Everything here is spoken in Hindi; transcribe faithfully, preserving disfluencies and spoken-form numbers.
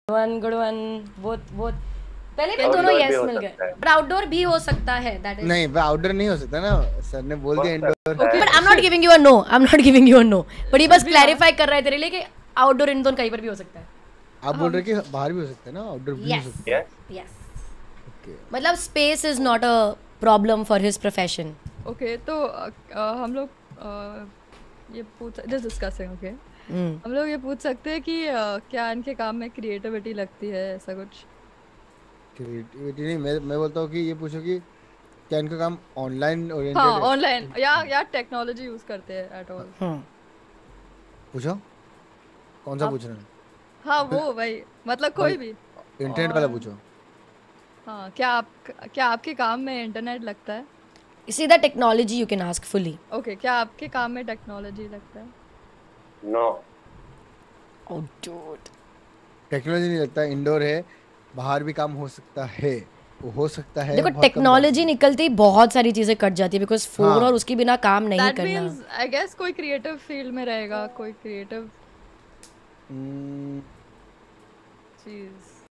One good one both both पहले भी दोनों यस मिल गए बट आउटडोर भी हो सकता है दैट इज नहीं आउटडोर नहीं हो सकता ना सर ने बोल दिया indoor okay but I am not giving you a no I am not giving you a no but ये बस क्लैरिफाई कर रहा है तेरे लिए कि आउटडोर इंडोर कहीं पर भी हो सकता है आप बोल रहे कि बाहर भी हो सकता है ना आउटडोर भी हो सकता है यस मतलब space is not a problem for his profession okay तो हम लोग ये पूछ जस्ट डिस्कसिंग ओके हम लोग ये पूछ सकते हैं कि क्या इनके काम में क्रिएटिविटी लगती है ऐसा कुछ क्रिएटिविटी नहीं मैं मैं बोलता हूँ कि ये पूछो कि क्या इनका काम ऑनलाइन ओरिएंटेड हाँ है ऑनलाइन या या टेक्नोलॉजी यूज करते हैं एट ऑल पूछो कौन सा पूछना है हाँ वो भाई मतलब कोई भी इंटरनेट वाला पूछो हाँ क्या आप क्या आपके काम में इंटरनेट लगता है इसी the technology you can ask fully okay क्या आपके काम में टेक्नोलॉजी लगता है नो ओह डूड टेक्नोलॉजी नहीं लगता इंडोर है बाहर भी काम हो सकता है वो हो सकता है देखो टेक्नोलॉजी निकलती बहुत सारी चीजें कट जाती है बिकॉज फोन हाँ. और उसके बिना काम नहीं That करना means, I guess कोई क्रिएटिव फील्ड में रहेगा कोई क्रिएटिव hmm. चीज